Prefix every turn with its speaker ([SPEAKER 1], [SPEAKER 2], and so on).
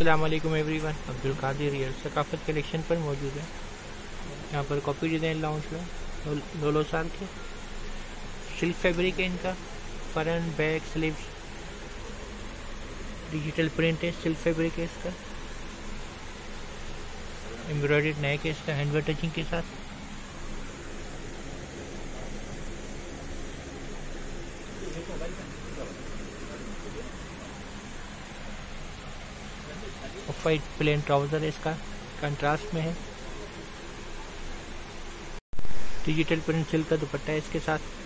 [SPEAKER 1] अस्सलाम वालेकुम everyone, Abdul Qadir real Saqafat collection पर मौजूद है। यहाँ पर कॉपी डिज़ाइन लॉन्च हुआ 2 साल के सिल्क फैब्रिक है इनका। Front back sleeves digital print है, सिल्क फैब्रिक है इसका। एम्ब्रॉयडर्ड नेक है इसका हैंडवर्क टचिंग के साथ। ऑफ वाइट प्लेन ट्राउजर है इसका, कंट्रास्ट में है। डिजिटल प्रिंट सिल्क का दुपट्टा है इसके साथ।